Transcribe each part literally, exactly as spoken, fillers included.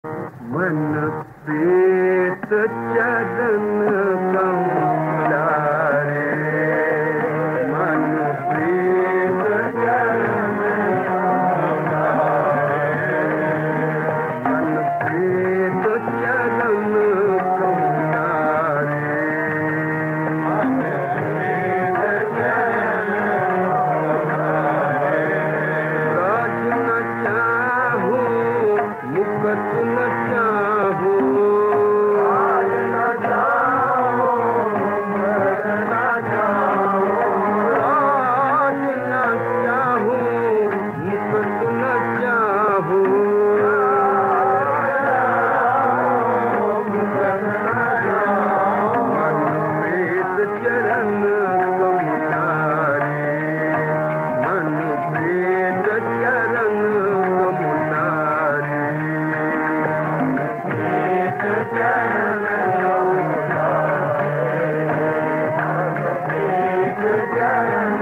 मन प्रीत चरण कमलारे, मन प्रीत चरण कमलारे, मन प्रीत चरण कमलारे, मन प्रीत चरण कमलारे। राज न चाहूं मुकत न चाहूं, राज न चाहूं मुकत न चाहूं, राज न चाहूं मुकत न चाहूं, मुकत न चाहूं। मन प्रीत चरण कमलारे, मन प्रीत चरण कमलारे, प्रीत चरण प्रीत चरण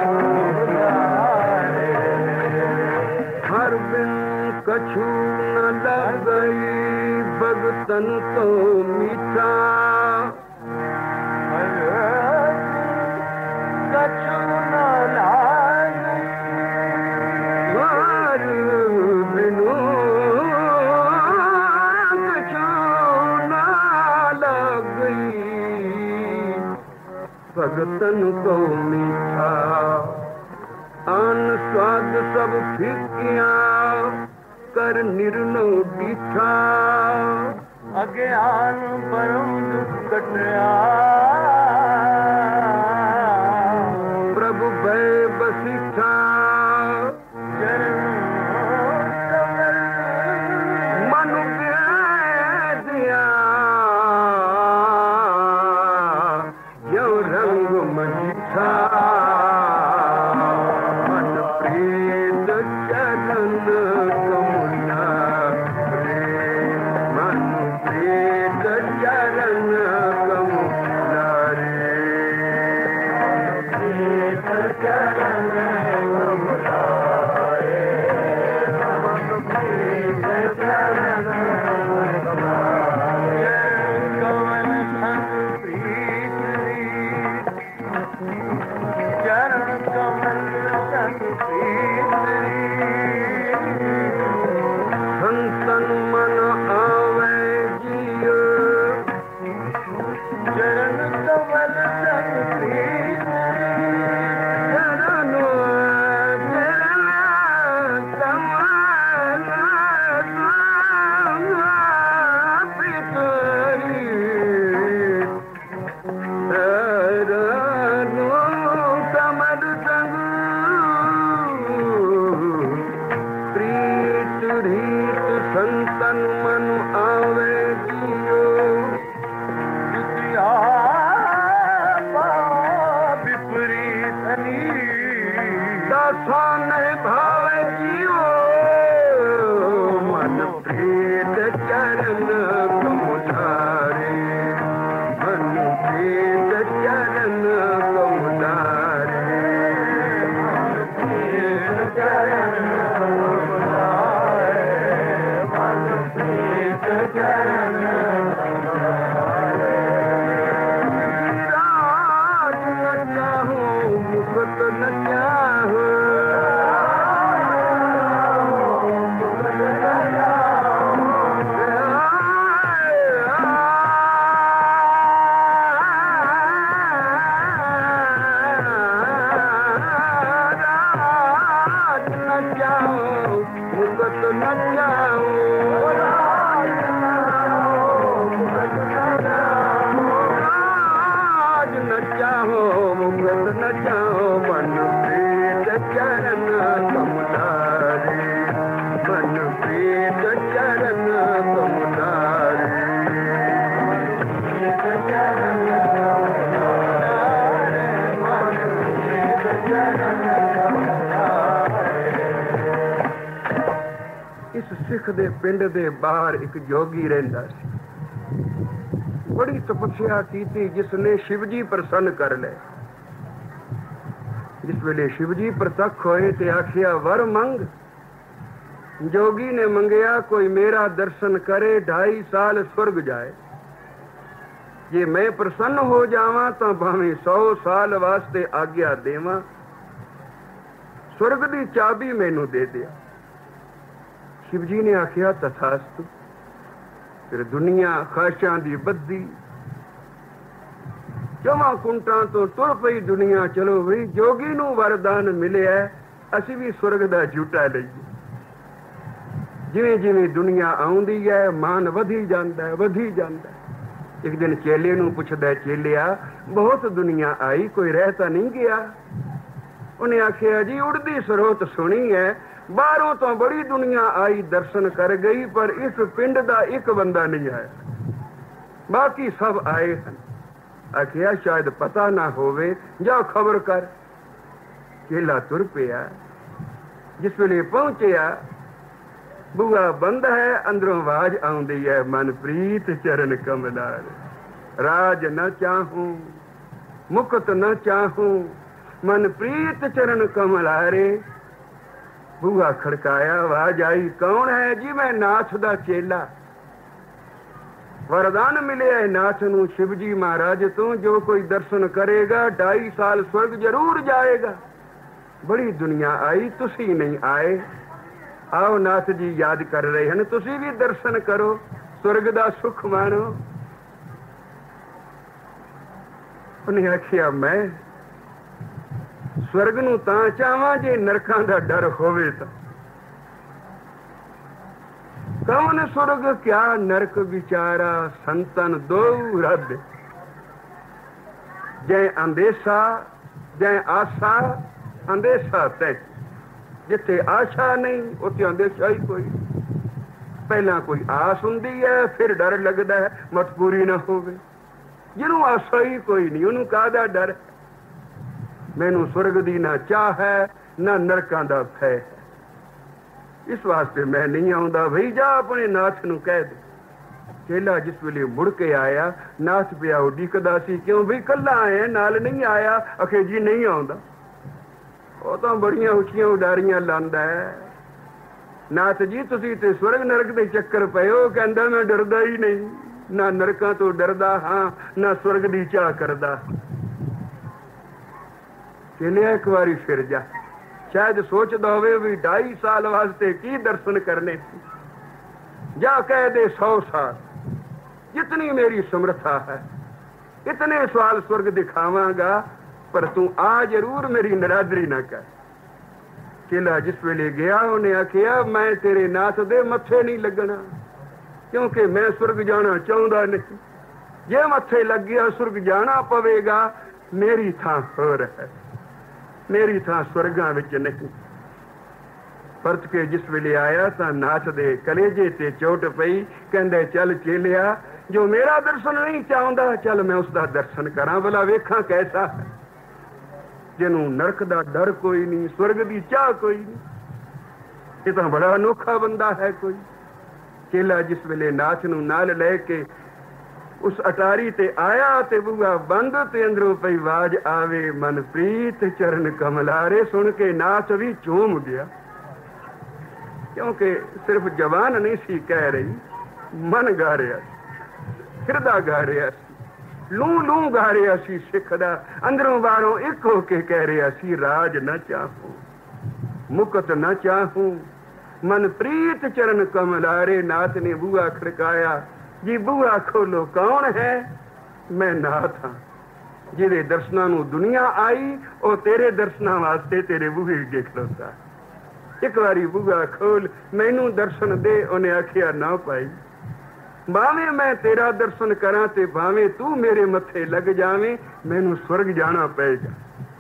कमलारे। हर बिन कछु न लगई भगतन तो मीठा, कछु न लागई हर बिनु कछु न लगई भगतन को मीठा। आन स्वाद सब फिकिया कर निर्णय बीठा, अज्ञान परम दुख कटया प्रभु भय बसिठा। मनु दिया यो रंग मजिठा, मन प्रीत चरण कमलारे, मन प्रीत चरण कमलारे, प्रीत चरण कमलारे, मन प्रीत चरण कमलारे। कमल संग प्रीत रीत, चरण कमल संग प्रीत रीत। संतन मन आवे जियो, चरण कमल संग प्रीत रीत। चरण चरण कमल संग प्रीत रीत। चरणों कमल संग प्रीत रीत। संतन मन आवे जियो, विद्या विपरीत दशा नहीं भावे जियो, मन प्रीत चरण कमलारे, मन प्रीत चरण कमलारे, मन प्रीत चरण कमलारे, मन प्रीत चरण कमलारे। राज न चाहूं मुकत न चाहूं, मुकत न चाहूं, राज न चाहूं मुकत न चाहूं, राज न चाहूं मुकत न चाहूं, राज न चाहूं मुकत न चाहूं। मन प्रीत चरण कमलारे, मन प्रीत चरण कमलारे, प्रीत चरण कमलारे, मन प्रीत चरण कमलारे। इस सिख दे पिंड दे बाहर एक जोगी रहंदा सी। बड़ी तपस्या कीती, जिसने शिवजी प्रसन्न कर ले। जिस वेले शिवजी प्रतख होए ते आखिया वर मंग, जोगी ने मंगया कोई मेरा दर्शन करे ढाई साल स्वर्ग जाए। जे मैं प्रसन्न हो जावां तो भावें सौ साल वास्ते आग्या देवां, स्वर्ग दी चाबी मैनू दे दिया। शिव जी ने आख्या तथास्तु। फिर दुनिया खाशां दी बद्दी चौवां कुंटां तो तुर पई दुनिया। चलो बई जोगी नू वरदान मिलिया, असीं भी स्वर्ग दा झूटा लईए। जिवें जिवें दुनिया आउंदी है मान वधी जांदा है वधी जांदा है। एक दिन चेले नू पुछदा, चेलिया बहुत दुनिया आई, कोई रह तां नहीं गया? उन्हें आखिया जी उड़दी स्रोत सुनी है, बाहरों तो बड़ी दुनिया आई दर्शन कर गई, पर इस पिंड दा एक बंदा नहीं आया, बाकी सब आए हैं। आखिया शायद पता ना होवे, जाओ खबर कर। चेला तुर पिया। जिस वेले पहुंचया बूआ बंद है, अंदरों आवाज आउंदी है, मनप्रीत चरण कमलार। राज न चाहूं मुक्त न चाहूं, मनप्रीत चरण कमलारे। बूआ खड़काया, आवाज आई, कौन है जी? मैं नाथ दा चेला। वरदान मिले है नाथ नू शिव जी महाराज तो, जो कोई दर्शन करेगा ढाई साल स्वर्ग जरूर जाएगा। बड़ी दुनिया आई, तुसी नहीं आए। आओ नाथ जी याद कर रहे हैं, तुसी भी दर्शन करो, स्वर्ग दा सुख मानो। उन्हें आखिया मैं स्वर्ग नू तां चाहां जे नरकां दा डर होवे तां। कौन स्वर्ग क्या नरक विचारा, संतन दो रद। जै अंदेशा जै आशा, अंदेशा तै। जिथे आशा नहीं उत्थे अंदेशा ही कोई। पहला कोई आस हुंदी है, फिर डर लगदा है मत पूरी ना होवे। जिन्हों आशा ही कोई नहीं, उन्होंने काहदा डर? मैनू स्वर्ग दी ना चाह है ना नरकां दा भय है, इस वास्ते मैं नहीं आउंदा। भई जा अपने नाथ नू कह दे। चेला जिस वेले मुड़ के आया, नाथ पिया उडीकदा सी, क्यों भई कल्ला आया नाल नहीं आया? आखे जी नहीं आउंदा। ਉਹ ਤਾਂ ਬੜੀਆਂ ਉੱਚੀਆਂ ਉਡਾਰੀਆਂ ਲਾਂਦਾ ਹੈ। ਨਾਥ ਜੀ ਤੁਸੀਂ ਤੇ ਸਵਰਗ ਨਰਕ ਦੇ ਚੱਕਰ ਪਏ ਹੋ। ਕਹਿੰਦਾ ਮੈਂ ਡਰਦਾ ਹੀ ਨਹੀਂ, ਨਾ ਨਰਕਾਂ ਤੋਂ ਡਰਦਾ ਹਾਂ ਨਾ ਸਵਰਗ ਦੀ ਚਾਹ ਕਰਦਾ। ਚੇਲਿਆ ਇੱਕ ਵਾਰੀ ਫਿਰ ਜਾ, ਸ਼ਾਇਦ ਸੋਚਦਾ ਹੋਵੇ ਵੀ ਢਾਈ ਸਾਲ ਵਾਸਤੇ ਕੀ ਦਰਸ਼ਨ ਕਰਨੇ। ਜਾ ਕਹਿ ਦੇ ਸौ ਸਾਲ, ਜਿਤਨੀ ਮੇਰੀ ਸਮਰੱਥਾ ਹੈ इतने सवाल स्वर्ग दिखावांगा, पर तू आ जरूर मेरी नरादरी ना कर। चेला जिस वेले गया उन्हें आखिया मैं तेरे नाथ दे मथे नहीं लगना, क्योंकि मैं स्वर्ग जाना चाहता नहीं। जे मथे लग गया स्वर्ग जाना पवेगा, मेरी थां होर है, मेरी थां स्वर्गां विच नहीं। परत के जिस वेले आया तो नाथ दे कलेजे ते चोट पई। कहंदे चल चेलिया, जो मेरा दर्शन नहीं चाहता चल मैं उसका दर्शन करा, भला वेखा कैसा है। जिन्हों नरक दा डर कोई नहीं, स्वर्ग दी चाह कोई नहीं, ये तो बड़ा अनोखा बंदा है कोई। चेला जिस वेले नाथ नूं नाल लैके उस अटारी ते आया ते बूहा बंद ते अंदरों पई आवाज आवे, मनप्रीत चरण कमलारे। सुन के नाथ भी झूम गया, क्योंकि सिर्फ जबान नहीं सी कह रही, मन गा रहा, हिरदा गा रहा, लू लू गा रहा सी। सिख दा अंदरों बाहरों एक होके कह रहा सी, राज न चाहूं मुकत न चाहूं, मनप्रीत चरण कमलारे। नाथ ने बूहा खड़काया, जी बूहा खोलो, कौन है? मैं नाथ हाँ, जिहदे दर्शनां नूं दुनिया आई, वो तेरे दर्शनां वास्ते तेरे बूहे अगे खड़ोता। एक बारी बूहा खोल, मैनू दर्शन दे। उन्हें आखिया ना पाई, भावें मैं तेरा दर्शन करा ते भावें तू मेरे मथे लग जावे, मैनू स्वर्ग जाना पेगा।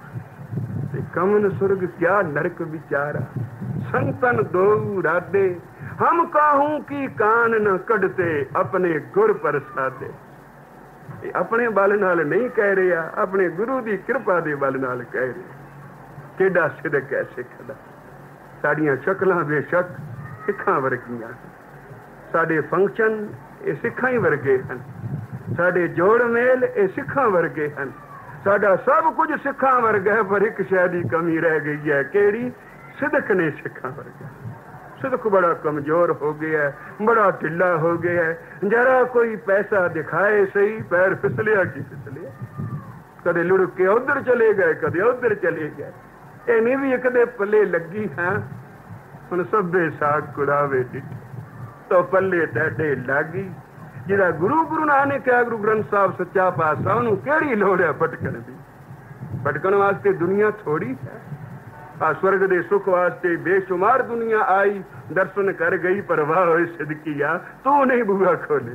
कमन स्वर्ग क्या नरक विचारा, संतन दो राधे, हम काहू की कान न कढ़ते, अपने गुर प्रसादे। अपने बल नाल नहीं कह रहा, अपने गुरु की कृपा के बल नाल कह रहे। केडा सिदक है सिख दा। साडियां शक्लां बेशक सिखां वर्गियां, साडे फंक्शन ये सिखां ही वर्गे हैं, साडे जोड़ मेल ये सिखां वर्गे हैं, साडा सब कुछ सिखां वर्गा है। पर एक शै दी कमी रह गई है, केड़ी? सिदक ने सिखां वर्गा। सिदक बड़ा कमजोर हो गया है, बड़ा ढिला हो गया है, जरा कोई पैसा दिखाए सही पैर फिसलिया की फिसलिया, कदे लुढ़क के उधर चले गए कदे उधर चले गए। इन्हें भी एक दे पल्ले लगी हाँ हुण सभे साग कुड़ावे डिठे तो पल्ले तैडे लागी। जिहड़ा गुरु गुरु नानक है गुरु ग्रंथ साहब सच्चा पातशाह उन्होंने केड़ी लोड़ है भटकण दी। भटकण वास्ते दुनिया थोड़ी है, आ स्वर्ग दे सुख वास्ते बेशुमार दुनिया आई दर्शन कर गई पर वाह होए सिदकिया तू नहीं बुआ खोले।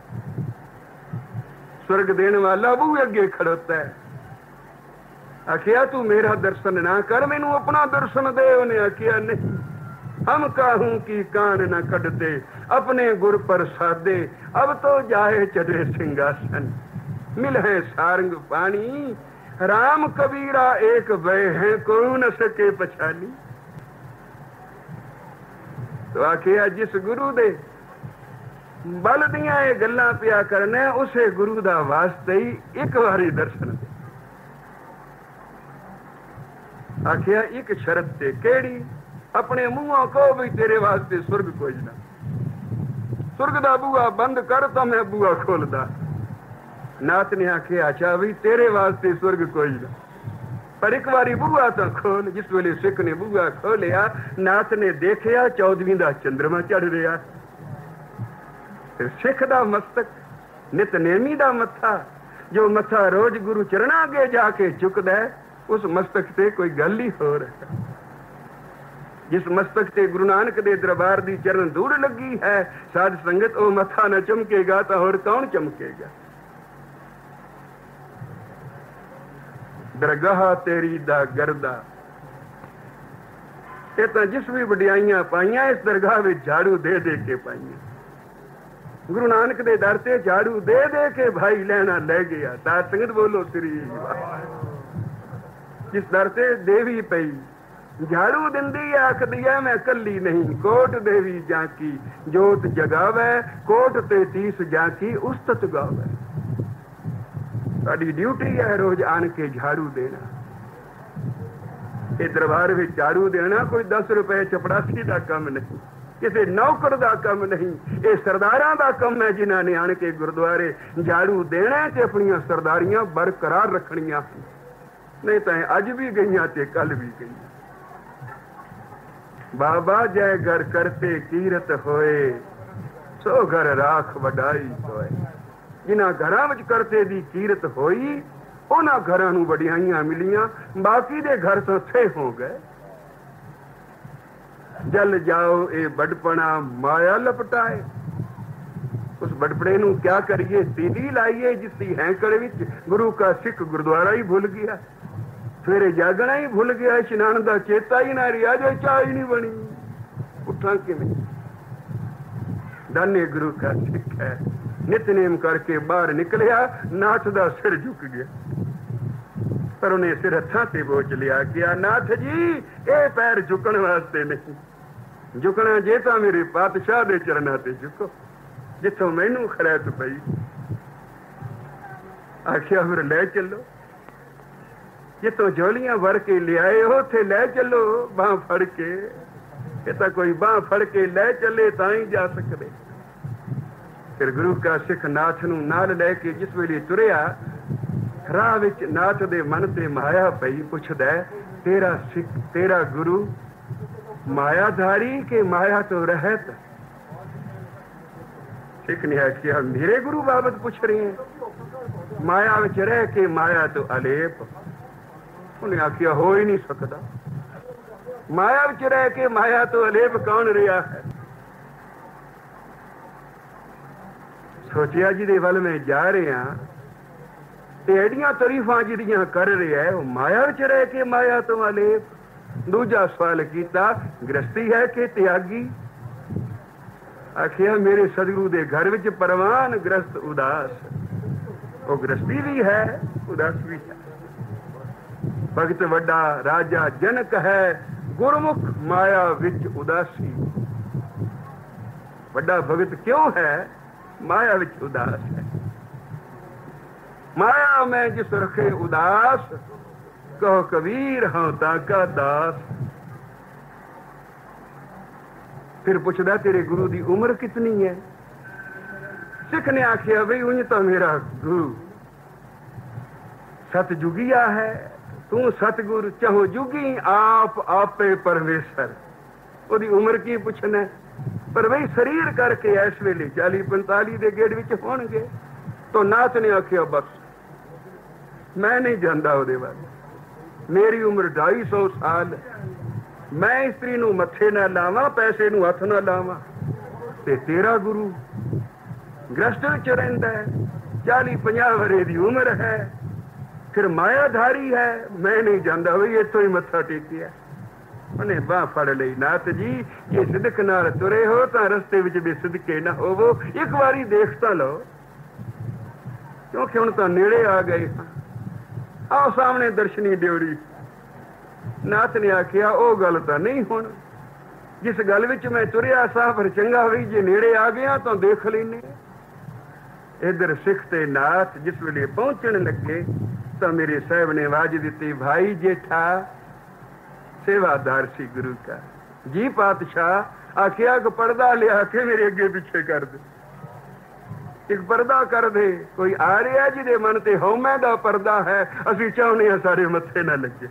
स्वर्ग देने वाला बूहे अगे खड़ोता है। आखिया तू मेरा दर्शन ना कर मैनू अपना दर्शन दे। उन्हें आखिया नहीं हम काहूं की कान न कटते अपने गुर पर सादे, अब तो जाए चढ़े सिंहासन मिल है सारंग पानी, राम कबीरा एक भय है कोई न सके पछानी। तो आखिया जिस गुरु दे बल दियां ये गल्लां पिया करने उसे गुरु दा वास्ते ही एक बारी दर्शन दे। आखिया एक शरत ते केड़ी, अपने मुंहों को भी तेरे वास्ते स्वर्ग खोजना, स्वर्ग दा बुआ बंद कर तो मैं बुआ खोलदा। नाथ ने आखिया अच्छा भी तेरे वास्ते स्वर्ग खोजना पर एक बारी बुआ तो खोल। जिस वेले सिख ने बुआ खोलिया नाथ ने देखिया चौदहवीं दा चंद्रमा चढ़ रहा। फिर सिख दा मस्तक नितनेमी दा मत्था जो मत्था रोज गुरु चरणा अगे जाके झुकदा है उस मस्तक से कोई गल ही हो रहा। जिस मस्तक से गुरु नानक दे दरबार दी चरण धूड़ लगी है साध संगत ओ मथा न चमकेगा तो और कौन चमकेगा। दरगाह तेरी दा गर्दा ये तो जिस भी वडियाइयां पाइया इस दरगाह में झाड़ू दे दे के पाइया। गुरु नानक दे दर से झाड़ू दे दे के भाई लेना ले गया। साध संगत बोलो श्री जिस दर से देवी पई झाड़ू दिंदी आखदी है मैं कली नहीं, कोट देवी जाकी जोत जगावे कोट ते तीस जाकी उस्तत गावे। साडी ड्यूटी है रोज आन के झाड़ू देना। ये दरबार में झाड़ू देना कोई दस रुपए चपड़ासी का कम नहीं, किसी नौकर का कम नहीं, ये सरदारां का कम है जिन्हां ने आन के गुरुद्वारे झाड़ू देना ते अपनियां सरदारियां बरकरार रखनियां। नहीं तो अज भी गईयां ते कल भी गईयां। बाबा जय घर करते कीरत होए सो घर राख वडाई होए। जिन्हां घरां विच करते दी कीरत होई उन्हां घरां नूं वडियाइयां मिलियां, बाकी दे घर तो थे हो गए। जल जाओ ए बड़पना माया लपटाए। उस बड़पड़े नूं क्या करिए सीधी लाइए जिसकी हैंकड़ विच गुरु का सिख गुरुद्वारा ही भुल गया, सवेरे जागना ही भुल गया, इशनान का चेता ही ना रिया, जो चाह ही नहीं बनी उठा किवें। दाने गुरु का सिख है नितनेम करके बाहर निकलिया नाथ दा सिर झुक गया पर उन्हें सिर हथा से बोझ लिया किया नाथ जी ये पैर झुकण वास्ते नहीं, झुकना जे तो मेरे पातशाह दे चरणा ते झुको जिथों मैनू खरैत पई। आखिया फिर ले चलो जितों झोलियां भर के ले आए हो थे ले चलो बांह फड़ के। ये तो कोई बांह फड़ के ले चले ता ही जा सकते। फिर गुरु का सिख नाथ नूं नाल लैके जिस वेले तुरिया राह विच नाथ दे मन ते माया पई। पुछदा तेरा सिख तेरा गुरु मायाधारी के माया तो रहत। सिख ने आखिया मेरे गुरु बाबत पूछ रही हैं, माया विच रह के माया तो अलेप। उन्हें आखिया हो ही नहीं सकता, माया विच रह के माया तो अलेप कौन रहा है। सोचिया जी दे वल में जा रहे हैं एडियां तरीफां जिहड़ियां कर रहा है माया विच रह के माया तो अलेप। दूजा सवाल किया गृहस्थी है कि त्यागी। आखिया मेरे सदगुरु दे घर विच परवान गृहस्थ उदास, वो गृहस्थी भी है उदास भी है। भगत वड्डा राजा जनक है गुरमुख माया विच उदासी। वड्डा भगत क्यों है माया विच उदास है। माया में जिस रखे उदास कहो कबीर हाँ ताका दास। फिर पुछदा तेरे गुरु की उम्र कितनी है? सिख ने आखिया बई उंज तो मेरा गुरु सतजुगिया है, तू सतगुरु चाहो जुगी आप आपे परमेश्वर। ओदी उम्र की पुछना, पर बई शरीर करके इस वेले चाली पंताली के गेड़ विच होणगे। तो नाथ ने आखिया बस मैं नहीं जानता ओदे बारे, मेरी उम्र ढाई सौ साल, मैं स्त्री नूं मत्थे ना लावां, पैसे नूं हथ ना लावां, ते तेरा गुरु गृहस्थ च रहिंदा है, चाली पंजाह वरे दी उम्र है, फिर मायाधारी है, मैं नहीं जानता बई इत्थों ही मत्था टेकिया। उन्हें बाह फड़ लई, नाथ जी जे सिदक नाल तुरे हो तां रस्ते विच भी सिदके ना होवो, एक बारी देख तां लो, क्योंकि हुण तां नेड़े आ गए हां, आओ सामने दर्शनी ड्योड़ी। नाथ ने आखिया ओ गल तां नहीं हुण, जिस गल विच मैं तुरिया सा पर चंगा भी जे नेड़े आ गया तो देख लेने। इधर सिख ते नाथ जिस वेले पहुंचण लगे तो मेरे साहब ने आवाज दी, भाई जेठा सेवादार सी गुरु का। जी पातशाह। आखिया कि पर्दा लिया के मेरे अगे पीछे कर दे, एक पर्दा कर दे, कोई आ रहा जिदे मन ते हौमे दा पर्दा है, असी चाहने हैं सारे मत्थे ना लगे।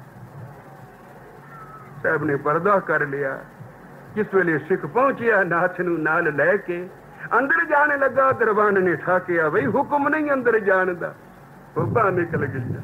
साहब ने पर्दा कर लिया। जिस वेले सिख पहुंचिया नाथ नूं नाल लैके अंदर जाने लगा, दरबान ने ठाकिया बई हुक्म नहीं अंदर जाने दा, बाहर निकल गया।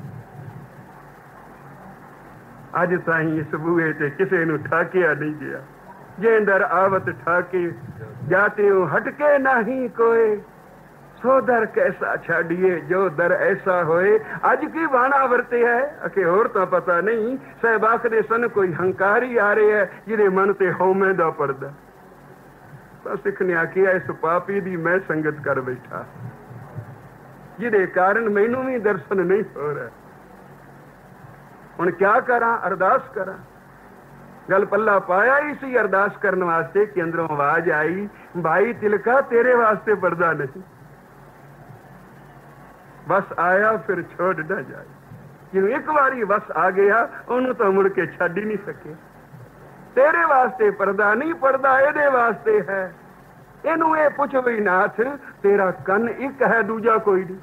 अज ताई इस बूहे ते किसे नूं ठाकिया नहीं गया, जे अंदर आवत ठाके जाते हो हटके नहीं कोई, सो दर कैसा छाड़िए जो दर ऐसा होए। अज की बाणा वरते है अके होर तो पता नहीं, साहब आखदे सन कोई हंकारी आ रहे है जिदे मन ते हौमे दा पर्दा। तो सिख ने आखिया इस पापी दी मैं संगत कर बैठा, जिदे कारण मैनू भी दर्शन नहीं हो रहा, हुण क्या करा? अरदास करा। गल पल्ला पाया ही सी अरदास करने वास्ते कि अंदरों आवाज आई, भाई तिलका तेरे वास्ते पर्दा नहीं। बस आया फिर छोड़ ना जाए, जिन्हों एक बारी बस आ गया उन्होंने तो मुड़ के छड़ ही नहीं सके। तेरे वास्ते पर्दा नहीं, पर्दा एदे वास्ते है। इनू ये पुछ भी नाथ तेरा कन एक है दूजा कोई नहीं।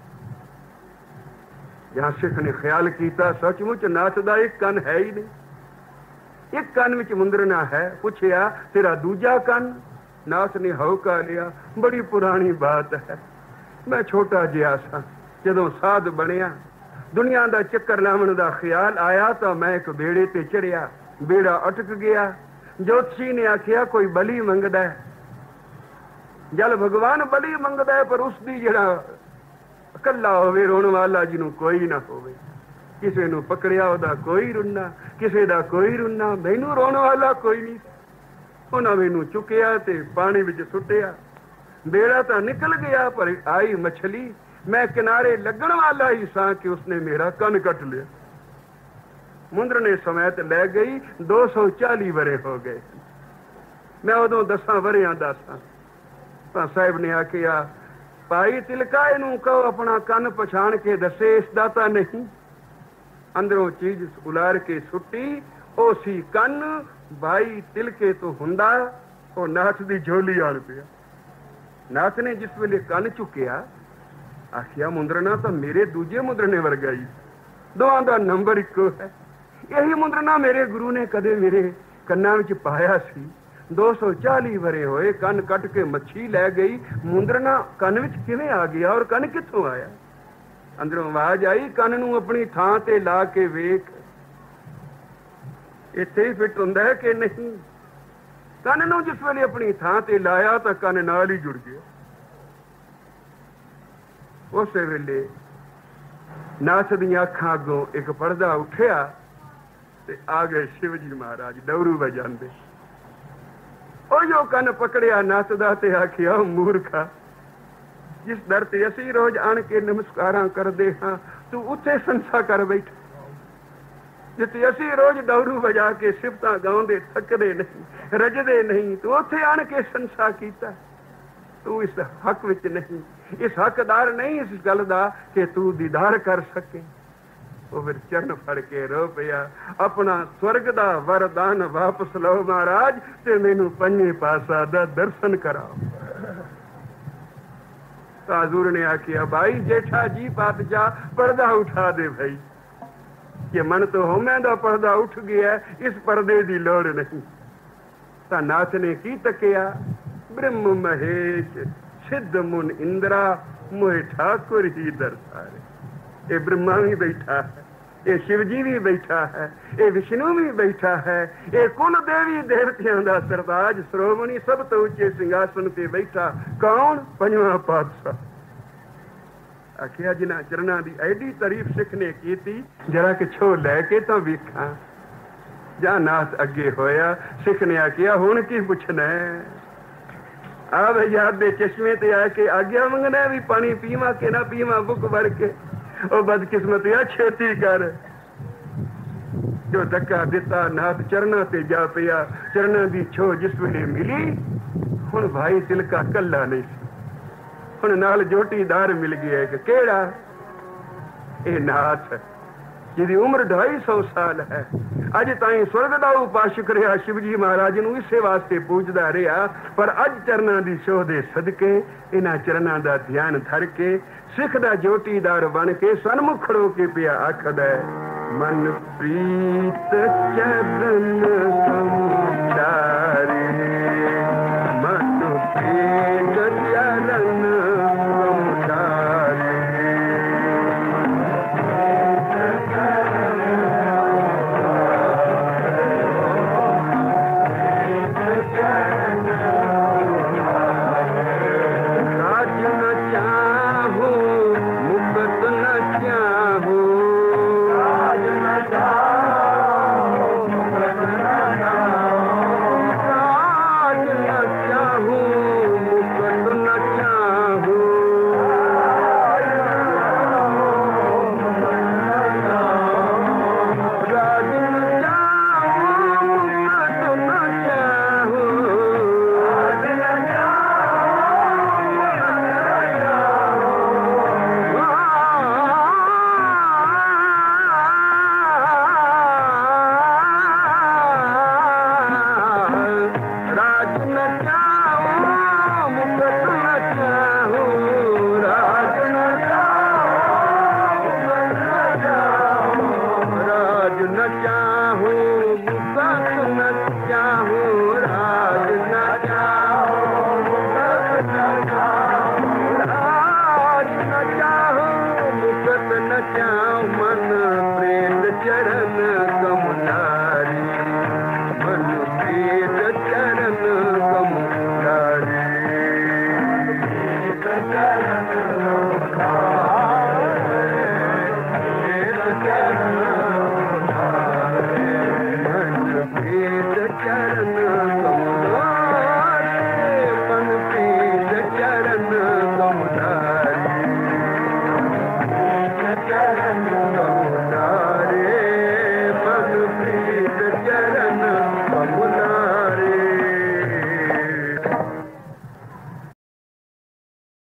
जहां सिख ने ख्याल किया सचमुच नाथ दा एक कन है ही नहीं, एक कन विच मुंदरना है। पूछया तेरा दूजा कन? नाथ ने हौका लिया, बड़ी पुरानी बात है, मैं छोटा जिहा सा जदों साध बनिया, दुनिया दा चक्कर लावण दा ख्याल आया तो मैं एक बेड़े ते चढ़िया, बेड़ा अटक गया। ज्योतिषी ने आखिया कोई बली मंगदा है, जल भगवान बली मंगदा है, पर उसदी जिहड़ा कल्ला होवे रोण वाला जिन्हों कोई ना होवे, किसे नूं पकड़िया ओदा कोई रुन्ना, किसे दा कोई रुन्ना, मैनू रोण वाला कोई नहीं। उन्हां मैनू चुकिया ते पानी विच सुटिया, बेड़ा तो निकल गया पर आई मछली, मैं किनारे लगन वाला ही सा कि उसने मेरा कन कट लिया। मुंदर ने समेत ले गई, दो सौ चाली वरे हो गए, मैं उदों दसा वरियां दा सा। साहिब ने आखिया भाई तिलका इनू कहो अपना कन पछाण के दसे, इसदा तां नहीं। अंदरों चीज उलार के सुट्टी, ओ सी कन भाई तिलके तो हुंदा, ओ नाथ दी झोली आण पिया। नाथ ने जिस वेले कन चुकिया आखिया मुंदरना तो मेरे दूजे मुंदरने वर्गा ही, दोवां दा नंबर इक्को है। यही मुंदरना मेरे गुरु ने कदे मेरे कन्ना विच पाया सी। दो सौ चाली वरे होए, कन कट के मच्छी लै गई, मुंदरना कन विच किवें आ गया और कन कित्थों आया? अंदरों आवाज आई, कन नूं अपनी थां ते ला के वेख, इत्थे ही फिट हुंदा है कि नहीं? कन नूं जिस वेले अपनी थां ते लाया तो कन नाल ही जुड़ गया। उस वेले नाथ दीआं अखां अगों एक पर्दा उठिया ते आ गए शिव जी महाराज डवरू वजांदे। ओ जो कन पकड़िया नाथ दा ते आखिया मूर्खा, जिस दर ते असी रोज आण के नमस्कारां करदे हां तू उत्थे संसा कर बैठा, जिथे असी रोज डवरू वजा के सिफतां गाउंदे थकदे नहीं, रजदे नहीं, तू उत्थे आण के संसा कीता। तू इस हक विच नहीं, इस हकदार नहीं इस गल दा कि तू दीदार कर सके। ਉਹ ਫਿਰ ਚਰਨ ਫੜ ਕੇ ਰੋ ਪਿਆ, ਆਪਣਾ ਸਵਰਗ ਦਾ ਵਰਦਾਨ ਵਾਪਸ ਲਓ ਮਹਾਰਾਜ ਤੇ ਮੈਨੂੰ ਪੰਜੇ ਪਾਸਾ ਦਾ ਦਰਸ਼ਨ ਕਰਾਓ। ਤਾਂ ਹਜ਼ੂਰ ਨੇ आखिया भाई जेठा जी पातशाह पर्दा उठा दे भाई, कि मन तो होमे दा पर्दा उठ गया, इस पर्दे दी लोड़ नहीं। ਤਾਂ ਨਾਥ ਨੇ ਕੀ ਤੱਕਿਆ, ਬ੍ਰਹਮ ਮਹੇਸ਼ ਸਿੱਧ ਮੁਨ ਇੰਦਰਾ ਮੋਹਿ ਠਾकुर ਹੀ ਦਰਸਾਰੇ। ਇਹ ਬ੍ਰਹਮਾ ਵੀ ਬੈਠਾ ਹੈ, ਇਹ शिव जी भी बैठा है, ये विष्णु भी बैठा है, ये कुल देवी देवतियों का सरताज श्रोमणी सब तो उच्चे सिंहासन पे बैठा कौन, पंजवां पातशाह। आखिया जिन्हां चरणां दी एडी तारीफ सिख ने कीती, जरा कि छो लैके तां वेखां। जा नाथ अगे होया, सिख ने आखिया हुण की पुछना है, आ भैया दे चश्मे ते आके आग्या मंगना भी पानी पीवा के ना पीवा, बुक भर के। ओ बदकिस्मतिया छेती कर, जो धक्का दिता नाथ चरना ते जा पिया। चरना दी छो जिस वेले मिली, हुण भाई तिलका कला नहीं सी, हुण नाल जोटीदार मिल गया कि केड़ा, ए नाथ जिहदी उम्र ढाई सौ साल है, अज ताईं स्वर्ग दा उपासक रहा, शिवजी महाराज नूं इसे वास्ते पूजदा रहा, पर अज चरना दी शोह दे सदके इन्हां चरना दा ध्यान धर के सिख दा जोटीदार बन के सन्मुख खड़ो के पिया आखदा मन प्रीत चरण समुचारे, मन प्रीत चरण समुचारे। चरण